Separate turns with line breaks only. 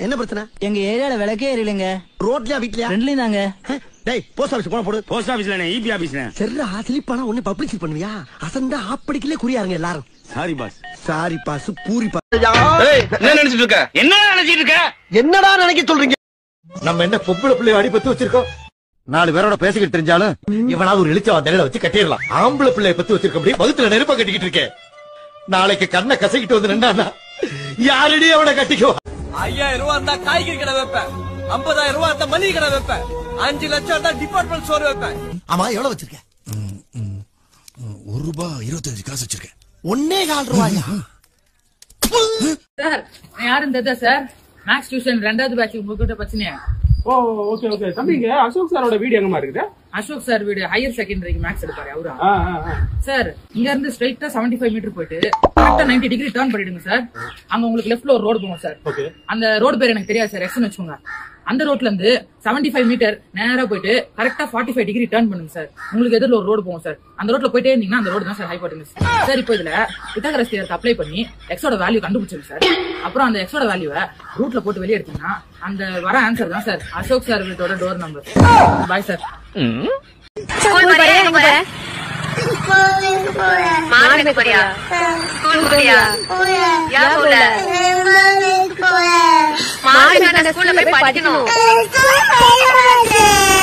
என்ன பிரச்சனை?
எங்க ஏரியால விளக்கே எரியலங்க.
ரோட்லயா வீட்லயா?
ரெண்டுலயும் தாங்க.
டேய் போஸ்ட் ஆபீஸ் போன போடு.
போஸ்ட் ஆபீஸ்ல இல்ல, ஈபி ஆபீஸ்ல.
சரிடா, ஸ்லிப்பானா ஒண்ணு பப்ளிசிட்டி பண்ணுவியா? அசந்தா ஆப்படிக்கலே குறியாருங்க எல்லாரும்.
Sorry boss.
Sorry boss, puri boss.
ஏய், என்ன நினைச்சிட்டு இருக்க? என்ன நினைச்சிட்டு இருக்க?
என்னடா நினைக்க சொல்றீங்க? நம்ம என்ன பொம்பளை பிள்ளை அடிபத்து வச்சிருக்கோம்? 4 பேரோட பேசிக்கிட்டு தெரிஞ்சாலும் இவனாவது ஒரு இழிச்ச தலையில வச்சு கட்டிடலாம். ஆம்பளை பிள்ளைய பத்தி வச்சிருக்க முடியும், வகுத்துல நெருப்ப கட்டிக்கிட்டு இருக்கேன். நாளைக்கு கண்ணை கசக்கிட்டு வந்து நின்னா யாரடி அவனை கட்டிக்கோ.
5000 ரூபாய் இருந்தா காய்கறி கடை வைப்பேன், 50000 ரூபாய் இருந்தா மளிகை கடை வைப்பேன், 5 லட்சம் இருந்தா டிபார்ட்மெண்ட் ஸ்டோர் வைப்பேன்.
ஆமா, எவ்வளவு வச்சிருக்க?
₹1.25 வச்சிருக்கேன்.
1.25 ரூபாயா?
சார் யாரும் தெரியல சார். மேக்ஸ் டியூஷன் 2வது பேட்ச் உங்ககிட்ட பிரச்சனை.
Oh okay okay. தம்பிங்க அசோக் சாரோட வீடு எங்கமா இருக்குது?
அசோக் சார் வீடு ஹையர் செகண்டரிக்கு மேக்ஸ் எடுப்பாரு அவரா? சார் இங்க இருந்து ஸ்ட்ரைட்டா 75 மீட்டர் போயிட்டு கரெக்டா 90 டிகிரி டர்ன் பண்ணிடுங்க சார். அங்க உங்களுக்கு லெஃப்ட்ல ஒரு ரோடு போகும் சார். அந்த ரோடு பேர் எனக்கு தெரியாது சார், எக்ஸ்னு வச்சுக்கோங்க. அந்த ரோட்ல இருந்து 75 மீட்டர் நேரா போயிட்டு கரெக்டா 45 டிகிரி டர்ன் பண்ணுங்க சார். உங்களுக்கு எதிரில் ஒரு ரோடு போகும் சார். அந்த ரோட்ல போயிட்டே இருந்தீங்கன்னா அந்த ரோடு தான் சார் ஹைபோடெனஸ். சார் இப்போ இதுல பித்தாகரஸ் தியரத்தை அப்ளை பண்ணி எக்ஸோட வேல்யூ கண்டுபிடிச்சிருங்க சார். அப்புறம் அந்த எக்ஸோட வேல்யூவை ரூட்ல போட்டு வெளியே எடுத்தீங்கன்னா அந்த வர ஆன்சர் தான் சார் அசோக் சார் வீட்டோட door number. Bye sir.
School போறியா? எங்க போற? மார்க்கெட் போறியா? ஸ்கூல் போறியா? யா போல? மார்க்கெட் ஸ்கூல்ல போய் படிக்கணும்.